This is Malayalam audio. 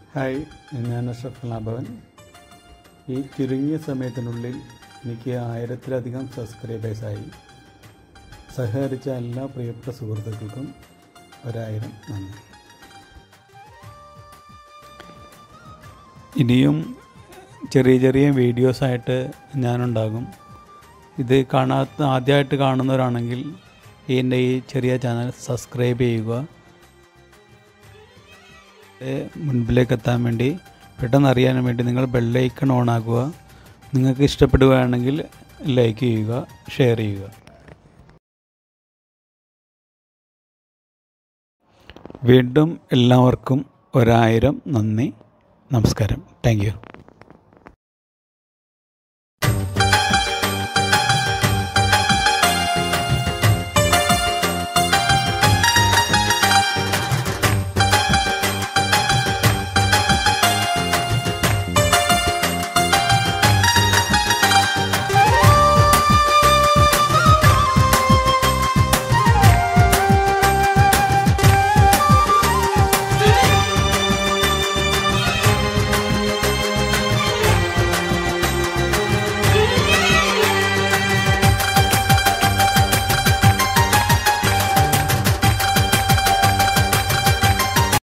ഹായ്, ഞാൻ അഷ്റഫ് ലാഭവൻ. ഈ ചുരുങ്ങിയ സമയത്തിനുള്ളിൽ എനിക്ക് 1000-ലധികം സബ്സ്ക്രൈബേഴ്സായി. സഹകരിച്ച എല്ലാ പ്രിയപ്പെട്ട സുഹൃത്തുക്കൾക്കും 1000 നന്ദി. ഇനിയും ചെറിയ ചെറിയ വീഡിയോസായിട്ട് ഞാനുണ്ടാകും. ഇത് ആദ്യമായിട്ട് കാണുന്നവരാണെങ്കിൽ എൻ്റെ ഈ ചെറിയ ചാനൽ സബ്സ്ക്രൈബ് ചെയ്യുക. മുൻപിലേക്ക് എത്താൻ വേണ്ടി, പെട്ടെന്ന് അറിയാൻ വേണ്ടി നിങ്ങൾ ബെല്ലൈക്കൺ ഓൺ ആക്കുക. നിങ്ങൾക്ക് ഇഷ്ടപ്പെടുകയാണെങ്കിൽ ലൈക്ക് ചെയ്യുക, ഷെയർ ചെയ്യുക. വീണ്ടും എല്ലാവർക്കും 1000 നന്ദി. നമസ്കാരം. Thank U.